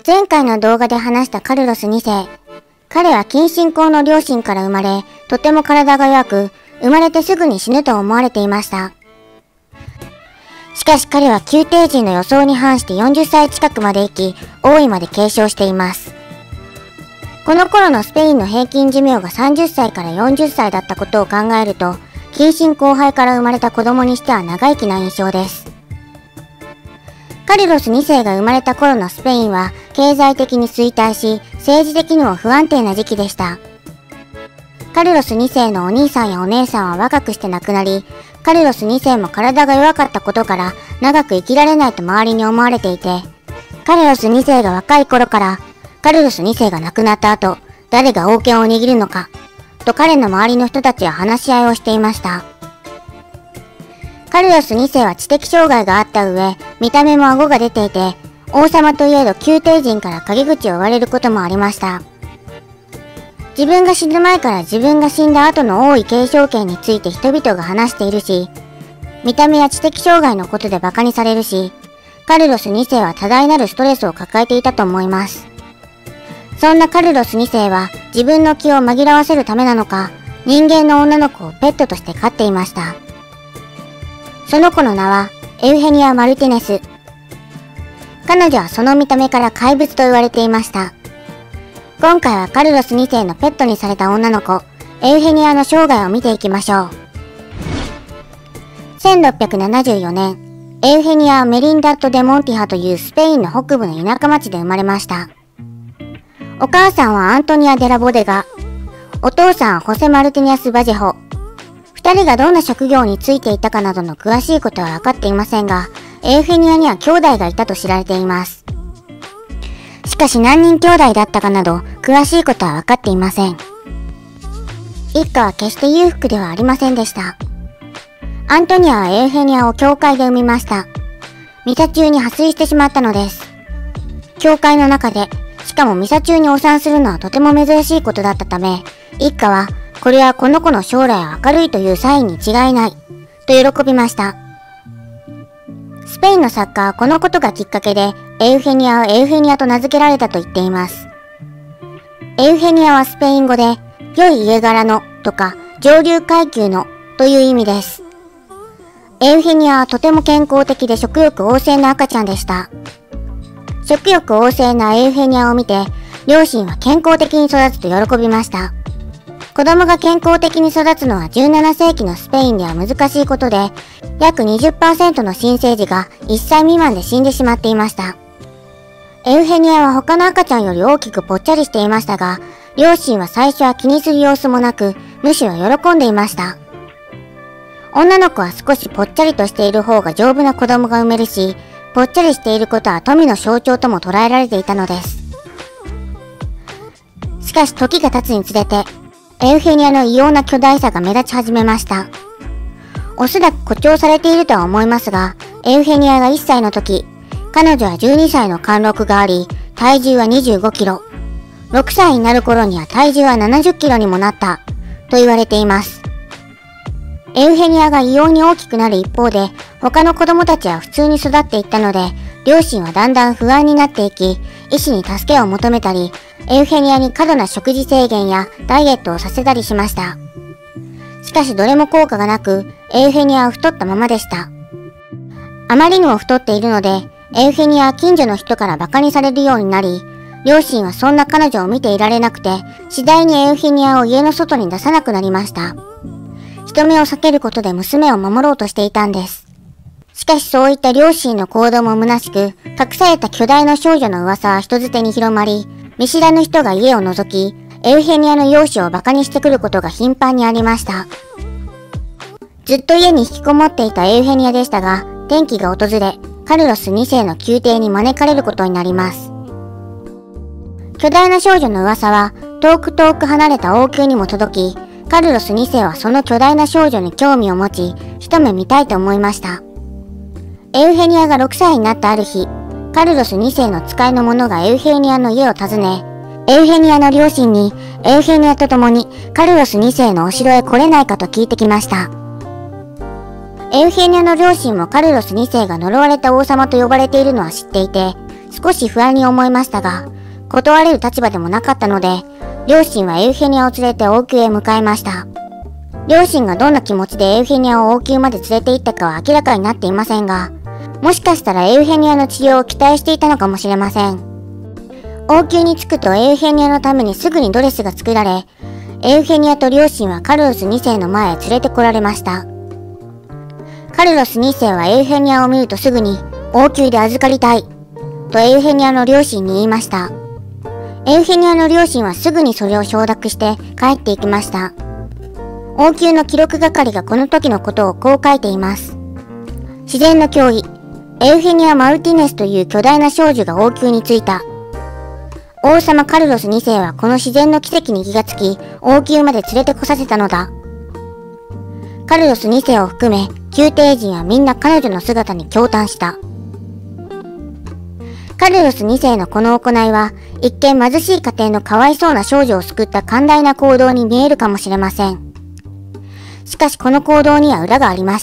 前回の動画で話したカルロス2世。彼は近親交の両親から生まれ、とても体が弱く、生まれてすぐに死ぬと思われていました。しかし彼は宮廷人の予想に反して40歳近くまで生き、王位まで継承しています。この頃のスペインの平均寿命が30歳から40歳だったことを考えると、近親交配から生まれた子供にしては長生きな印象です。カルロス2世が生まれた頃のスペインは経済的に衰退し、政治的にも不安定な時期でした。カルロス2世のお兄さんやお姉さんは若くして亡くなり、カルロス2世も体が弱かったことから長く生きられないと周りに思われていて、カルロス2世が若い頃からカルロス2世が亡くなった後、誰が王権を握るのか、と彼の周りの人たちは話し合いをしていました。カルロス2世は知的障害があった上、見た目も顎が出ていて、王様といえど宮廷人から陰口を言われることもありました。自分が死ぬ前から自分が死んだ後の王位継承権について人々が話しているし、見た目や知的障害のことで馬鹿にされるし、カルロス2世は多大なるストレスを抱えていたと思います。そんなカルロス2世は自分の気を紛らわせるためなのか、人間の女の子をペットとして飼っていました。その子の名はエウヘニア・マルティネス。彼女はその見た目から怪物と言われていました。今回はカルロス2世のペットにされた女の子、エウヘニアの生涯を見ていきましょう。1674年、エウヘニア・メリンダット・デ・モンティハというスペインの北部の田舎町で生まれました。お母さんはアントニア・デラ・ボデガ、お父さんはホセ・マルティニアス・バジェホ。二人がどんな職業に就いていたかなどの詳しいことは分かっていませんが、エウヘニアには兄弟がいたと知られています。しかし何人兄弟だったかなど詳しいことは分かっていません。一家は決して裕福ではありませんでした。アントニアはエウヘニアを教会で産みました。ミサ中に破水してしまったのです。教会の中で、しかもミサ中にお産するのはとても珍しいことだったため、一家はこれはこの子の将来は明るいというサインに違いない、と喜びました。スペインの作家はこのことがきっかけで、エウヘニアをエウヘニアと名付けられたと言っています。エウヘニアはスペイン語で、良い家柄のとか上流階級のという意味です。エウヘニアはとても健康的で食欲旺盛な赤ちゃんでした。食欲旺盛なエウヘニアを見て、両親は健康的に育つと喜びました。子供が健康的に育つのは17世紀のスペインでは難しいことで、約 20% の新生児が1歳未満で死んでしまっていました。エウヘニアは他の赤ちゃんより大きくぽっちゃりしていましたが、両親は最初は気にする様子もなく、むしろ喜んでいました。女の子は少しぽっちゃりとしている方が丈夫な子供が産めるし、ぽっちゃりしていることは富の象徴とも捉えられていたのです。しかし時が経つにつれて、エウヘニアの異様な巨大さが目立ち始めました。おそらく誇張されているとは思いますが、エウヘニアが1歳の時、彼女は12歳の貫禄があり、体重は25キロ。6歳になる頃には体重は70キロにもなった、と言われています。エウヘニアが異様に大きくなる一方で、他の子供たちは普通に育っていったので、両親はだんだん不安になっていき、医師に助けを求めたり、エウヘニアに過度な食事制限やダイエットをさせたりしました。しかしどれも効果がなく、エウヘニアは太ったままでした。あまりにも太っているので、エウヘニアは近所の人から馬鹿にされるようになり、両親はそんな彼女を見ていられなくて、次第にエウヘニアを家の外に出さなくなりました。人目を避けることで娘を守ろうとしていたんです。しかしそういった両親の行動も虚しく、隠された巨大な少女の噂は人づてに広まり、見知らぬ人が家を覗き、エウヘニアの容姿を馬鹿にしてくることが頻繁にありました。ずっと家に引きこもっていたエウヘニアでしたが、転機が訪れ、カルロス2世の宮廷に招かれることになります。巨大な少女の噂は、遠く遠く離れた王宮にも届き、カルロス2世はその巨大な少女に興味を持ち、一目見たいと思いました。エウヘニアが6歳になったある日、カルロス2世の使いの者がエウヘニアの家を訪ね、エウヘニアの両親にエウヘニアと共にカルロス2世のお城へ来れないかと聞いてきました。エウヘニアの両親もカルロス2世が呪われた王様と呼ばれているのは知っていて、 少し不安に思いましたが、断れる立場でもなかったので、両親はエウフェニアを連れて王宮へ向かいました。両親がどんな気持ちでエウフェニアを王宮まで連れて行ったかは明らかになっていませんが、もしかしたらエウフェニアの治療を期待していたのかもしれません。王宮に着くとエウフェニアのためにすぐにドレスが作られ、エウフェニアと両親はカルロス2世の前へ連れてこられました。カルロス2世はエウフェニアを見るとすぐに王宮で預かりたいとエウフェニアの両親に言いました。エウフェニアの両親はすぐにそれを承諾して帰っていきました。王宮の記録係がこの時のことをこう書いています。自然の脅威、エウフェニア・マルティネスという巨大な少女が王宮に着いた。王様カルロス2世はこの自然の奇跡に気がつき、王宮まで連れてこさせたのだ。カルロス2世を含め、宮廷人はみんな彼女の姿に驚嘆した。カルロス2世のこの行いは、一見貧しい家庭のかわいそうな少女を救った寛大な行動に見えるかもしれません。しかしこの行動には裏がありました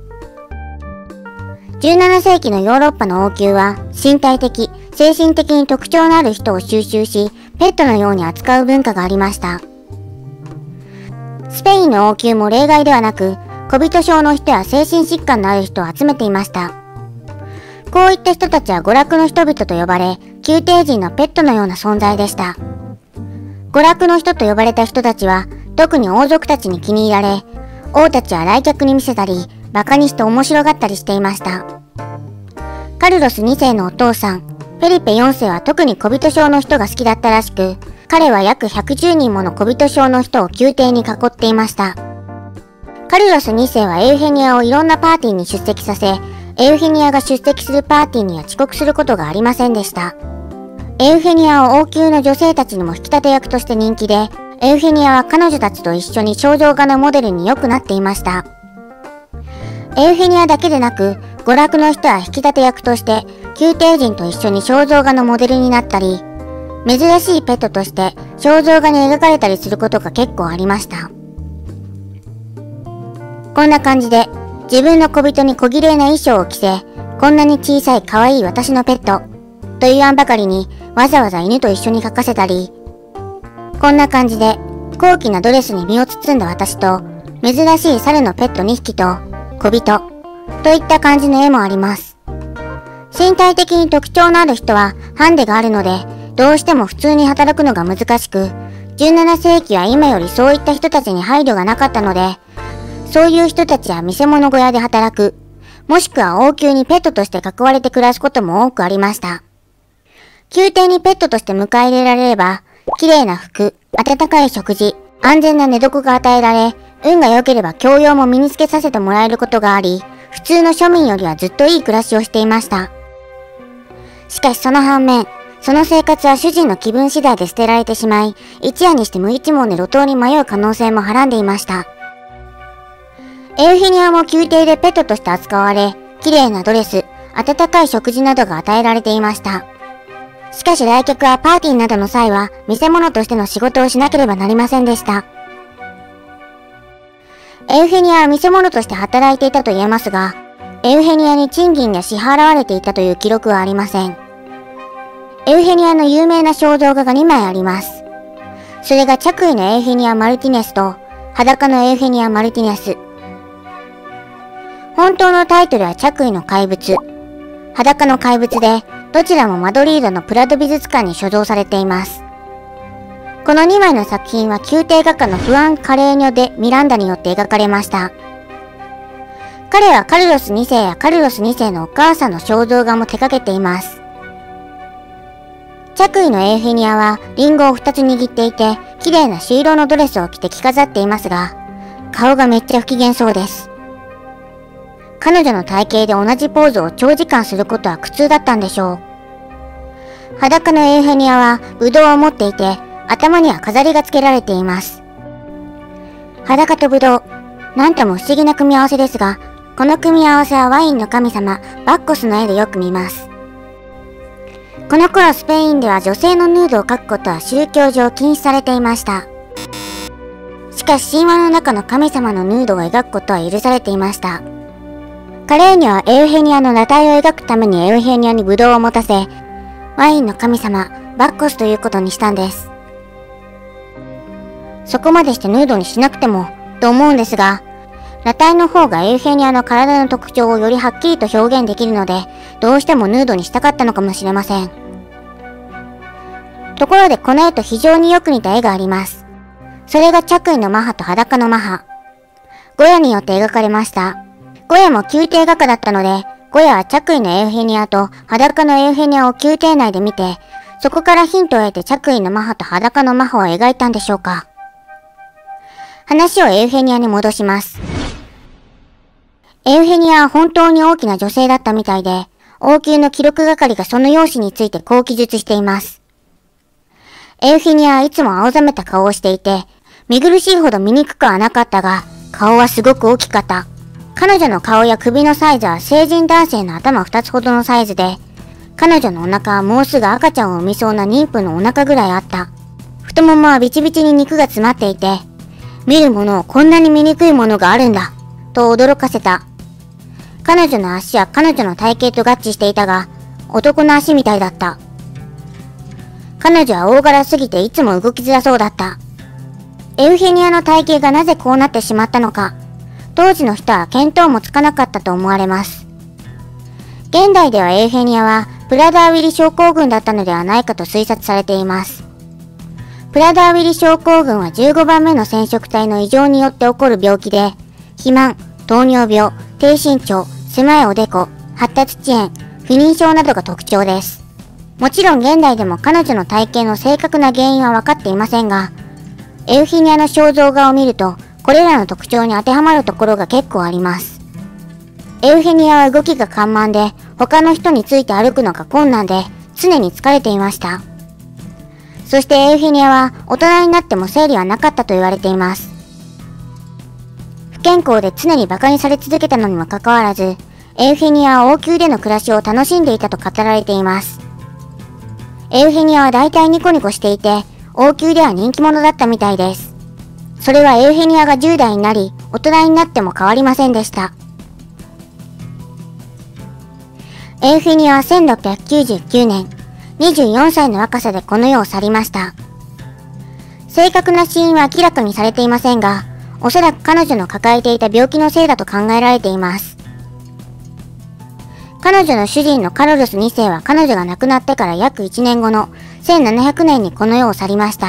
。17世紀のヨーロッパの王宮は身体的、精神的に特徴のある人を収集し、ペットのように扱う文化がありました。スペインの王宮も例外ではなく、小人症の人や精神疾患のある人を集めていました。こういった人たちは娯楽の人々と呼ばれ、宮廷人のペットのような存在でした。娯楽の人と呼ばれた人たちは、特に王族たちに気に入られ、王たちは来客に見せたり、馬鹿にして面白がったりしていました。カルロス2世のお父さん、フェリペ4世は特に小人症の人が好きだったらしく、彼は約110人もの小人症の人を宮廷に囲っていました。カルロス2世はエウフェニアをいろんなパーティーに出席させ、エウフェニアが出席するパーティーには遅刻することがありませんでした。エウフェニアは王宮の女性たちにも引き立て役として人気で、エウフェニアは彼女たちと一緒に肖像画のモデルによくなっていました。エウフェニアだけでなく、娯楽の人は引き立て役として、宮廷人と一緒に肖像画のモデルになったり、珍しいペットとして肖像画に描かれたりすることが結構ありました。こんな感じで、自分の小人に小綺麗な衣装を着せ、こんなに小さい可愛い私のペット、と言わんばかりにわざわざ犬と一緒に描かせたり、こんな感じで高貴なドレスに身を包んだ私と、珍しい猿のペット2匹と、小人、といった感じの絵もあります。身体的に特徴のある人はハンデがあるので、どうしても普通に働くのが難しく、17世紀は今よりそういった人たちに配慮がなかったので、そういう人たちは見せ物小屋で働く、もしくは王宮にペットとして囲われて暮らすことも多くありました。宮廷にペットとして迎え入れられれば、綺麗な服、温かい食事、安全な寝床が与えられ、運が良ければ教養も身につけさせてもらえることがあり、普通の庶民よりはずっといい暮らしをしていました。しかしその反面、その生活は主人の気分次第で捨てられてしまい、一夜にして無一文で路頭に迷う可能性もはらんでいました。エウフェニアも宮廷でペットとして扱われ、綺麗なドレス、温かい食事などが与えられていました。しかし来客はパーティーなどの際は見せ物としての仕事をしなければなりませんでした。エウフェニアは見せ物として働いていたと言えますが、エウフェニアに賃金が支払われていたという記録はありません。エウフェニアの有名な肖像画が2枚あります。それが着衣のエウフェニア・マルティネスと裸のエウフェニア・マルティネス。本当のタイトルは着衣の怪物、裸の怪物で、どちらもマドリードのプラド美術館に所蔵されています。この2枚の作品は宮廷画家のフアン・カレーニョ・デ・ミランダによって描かれました。彼はカルロス2世やカルロス2世のお母さんの肖像画も手掛けています。着衣のエウフェニアはリンゴを2つ握っていて、綺麗な朱色のドレスを着て着飾っていますが、顔がめっちゃ不機嫌そうです。彼女の体型で同じポーズを長時間することは苦痛だったんでしょう。裸のエウフェニアはブドウを持っていて、頭には飾りが付けられています。裸とブドウ、なんとも不思議な組み合わせですが、この組み合わせはワインの神様、バッコスの絵でよく見ます。この頃スペインでは女性のヌードを描くことは宗教上禁止されていました。しかし神話の中の神様のヌードを描くことは許されていました。カレーニョはエウフェニアの裸体を描くためにエウフェニアにブドウを持たせ、 ワインの神様、バッコスということにしたんです。そこまでしてヌードにしなくても、と思うんですが、裸体の方がエウフェニアの体の特徴をよりはっきりと表現できるので、どうしてもヌードにしたかったのかもしれません。ところでこの絵と非常によく似た絵があります。それが着衣のマハと裸のマハ。ゴヤによって描かれました。ゴヤも宮廷画家だったので、ゴヤは着衣のエウフェニアと裸のエウフェニアを宮廷内で見て、そこからヒントを得て着衣のマハと裸のマハを描いたんでしょうか。話をエウフェニアに戻します。エウフェニアは本当に大きな女性だったみたいで、王宮の記録係がその容姿についてこう記述しています。エウフェニアはいつも青ざめた顔をしていて、見苦しいほど醜くはなかったが、顔はすごく大きかった。彼女の顔や首のサイズは成人男性の頭2つほどのサイズで、彼女のお腹はもうすぐ赤ちゃんを産みそうな妊婦のお腹ぐらいあった。太ももはビチビチに肉が詰まっていて、見るものをこんなに醜いものがあるんだ、と驚かせた。彼女の足は彼女の体型と合致していたが、男の足みたいだった。彼女は大柄すぎていつも動きづらそうだった。エウフェニアの体型がなぜこうなってしまったのか、当時の人は見当もつかなかったと思われます。現代ではエウフェニアはプラダーウィリ症候群だったのではないかと推察されています。プラダーウィリ症候群は15番目の染色体の異常によって起こる病気で、肥満、糖尿病、低身長、狭いおでこ、発達遅延、不妊症などが特徴です。もちろん現代でも彼女の体型の正確な原因は分かっていませんが、エウフェニアの肖像画を見ると、これらの特徴に当てはまるところが結構あります。エウフェニアは動きが緩慢で、他の人について歩くのが困難で、常に疲れていました。そしてエウフェニアは大人になっても生理はなかったと言われています。不健康で常に馬鹿にされ続けたのにもかかわらず、エウフェニアは王宮での暮らしを楽しんでいたと語られています。エウフェニアは大体ニコニコしていて、王宮では人気者だったみたいです。それはエウフェニアが10代になり、大人になっても変わりませんでした。エウフェニアは1699年、24歳の若さでこの世を去りました。正確な死因は明らかにされていませんが、おそらく彼女の抱えていた病気のせいだと考えられています。彼女の主人のカルロス2世は彼女が亡くなってから約1年後の1700年にこの世を去りました。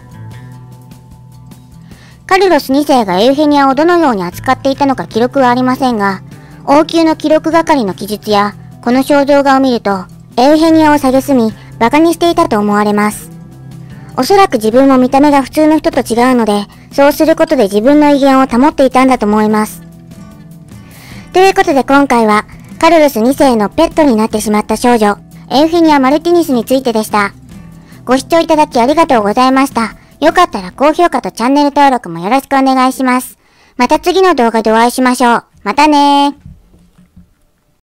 カルロス2世がエウフェニアをどのように扱っていたのか記録はありませんが、王宮の記録係の記述やこの肖像画を見ると、エウフェニアを蔑み、馬鹿にしていたと思われます。おそらく自分も見た目が普通の人と違うので、そうすることで自分の威厳を保っていたんだと思います。ということで今回は、カルロス2世のペットになってしまった少女、エウフェニア・マルティニスについてでした。ご視聴いただきありがとうございました。よかったら高評価とチャンネル登録もよろしくお願いします。また次の動画でお会いしましょう。またねー。